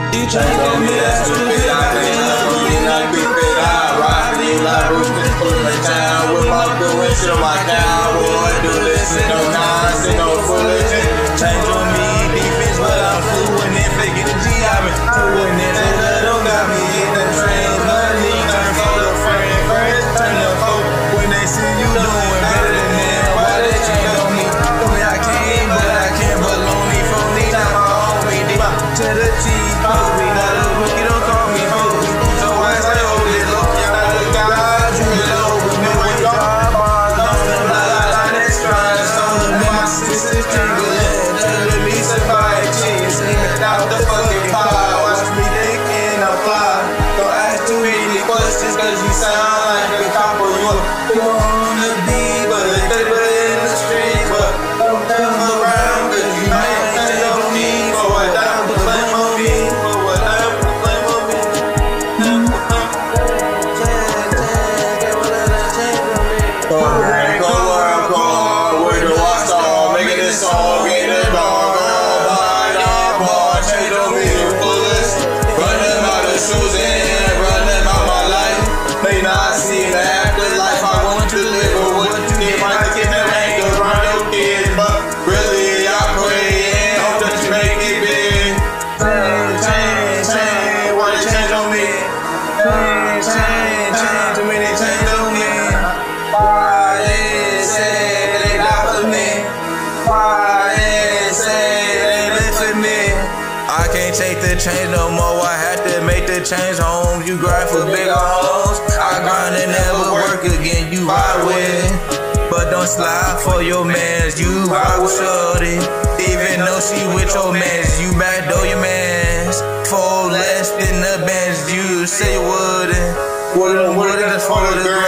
You change on me, that's stupid. I can't love me, not stupid. I ride me like roosters, pull the town with my good shit on my cowboy. Do this shit, no nonsense, no foolishness. Change on me, defense, but I'm fluent. If they get a G, I've been doing it. That don't got me in the train. Money turn for the friend, friends turn to foe. When they see you doing better than them, why they change on me? Tell me I can't, but I can't baloney for me. Not my homie, deep to the cheese. Supposed to be not a rookie, don't call me hoes. So I say, oh, this low, y'all the God, you know, but me when you drive on, lost in the line, that's trying to stone me. My sister's tingling, telling me somebody cheese. Sneaking out the fucking pie, watch me think and apply. Don't ask too many questions, cause you sound like a copper. You on the beat, but they in the street, but don't come around, cause you might change on me for what I would claim on me. I can't take the change no more, I had to make the change home. You grind for bigger homes, I grind and never work again. You ride with, but don't slide for your mans. You ride with shorty, even though she with your mans. You backdoor your mans, four less than the bands. You say you wouldn't just follow the